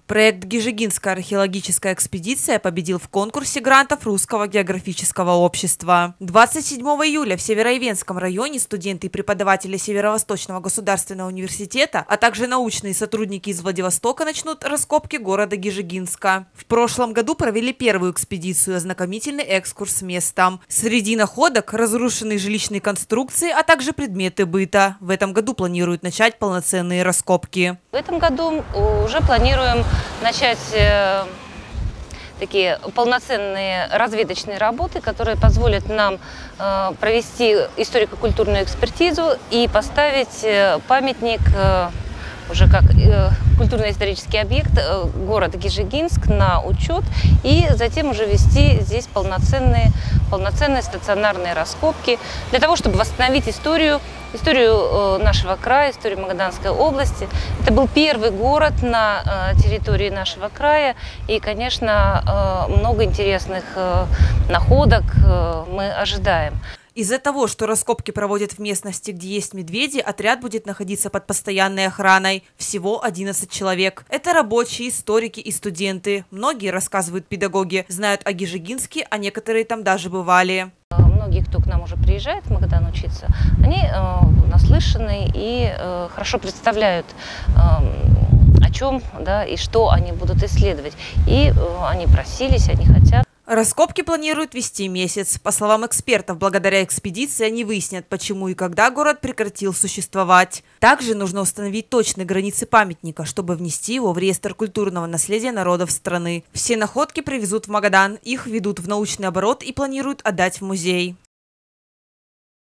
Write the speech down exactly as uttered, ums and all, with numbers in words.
Проект «Гижигинская археологическая экспедиция» победил в конкурсе грантов Русского географического общества. двадцать седьмого июля в Североивенском районе студенты и преподаватели Северо-Восточного государственного университета, а также научные сотрудники из Владивостока начнут раскопки города Гижигинска. В прошлом году провели первую экспедицию, ознакомительный экскурс местом. Среди находок – разрушенные жилищные конструкции, а также предметы быта. В этом году планируют начать полноценные раскопки. В этом году уже планируем начать э, такие полноценные разведочные работы, которые позволят нам э, провести историко-культурную экспертизу и поставить э, памятник э, уже как э, культурно-исторический объект э, город Гижигинск на учет и затем уже вести здесь полноценные, полноценные стационарные раскопки для того, чтобы восстановить историю, историю э, нашего края, историю Магаданской области. Это был первый город на э, территории нашего края и, конечно, э, много интересных э, находок э, мы ожидаем. Из-за того, что раскопки проводят в местности, где есть медведи, отряд будет находиться под постоянной охраной. Всего одиннадцать человек. Это рабочие, историки и студенты. Многие, рассказывают педагоги, знают о Гижигинске, а некоторые там даже бывали. Многие, кто к нам уже приезжает в Магадан учиться, они э, наслышаны и э, хорошо представляют, э, о чем, да, и что они будут исследовать. И э, они просились, они хотят. Раскопки планируют вести месяц. По словам экспертов, благодаря экспедиции они выяснят, почему и когда город прекратил существовать. Также нужно установить точные границы памятника, чтобы внести его в реестр культурного наследия народов страны. Все находки привезут в Магадан, их введут в научный оборот и планируют отдать в музей.